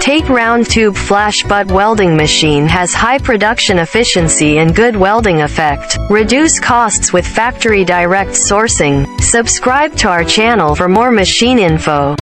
TATE round tube flash butt welding machine has high production efficiency and good welding effect. Reduce costs with factory direct sourcing. Subscribe to our channel for more machine info.